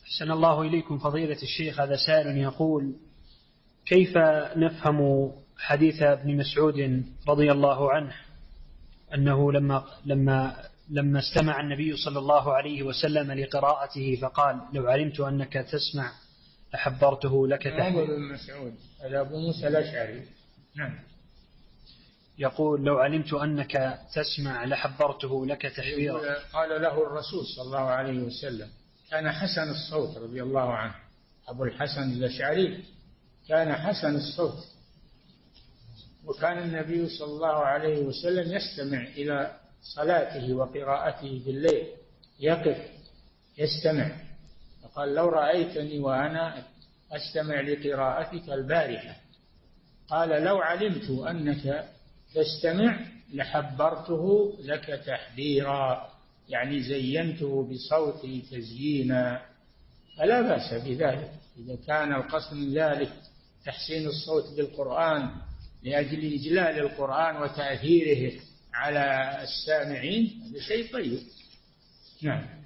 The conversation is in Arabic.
أحسن الله إليكم فضيلة الشيخ. هذا سائل يقول: كيف نفهم حديث ابن مسعود رضي الله عنه أنه لما استمع النبي صلى الله عليه وسلم لقراءته فقال: لو علمت أنك تسمع لحبرته لك تحبيرا. ابن مسعود هذا أبو موسى الأشعري. نعم. يقول: لو علمت أنك تسمع لحبرته لك تحبيرا. قال له الرسول صلى الله عليه وسلم. كان حسن الصوت رضي الله عنه، أبو الحسن الأشعري كان حسن الصوت، وكان النبي صلى الله عليه وسلم يستمع إلى صلاته وقراءته بالليل، يقف يستمع. فقال: لو رأيتني وأنا أستمع لقراءتك البارحة، قال: لو علمت أنك تستمع لحبرته لك تحبيرا، يعني زينته بصوتي تزيينا. فلا بأس بذلك إذا كان القصد من ذلك تحسين الصوت بالقرآن لأجل إجلال القرآن وتأثيره على السامعين، هذا شيء طيب. نعم.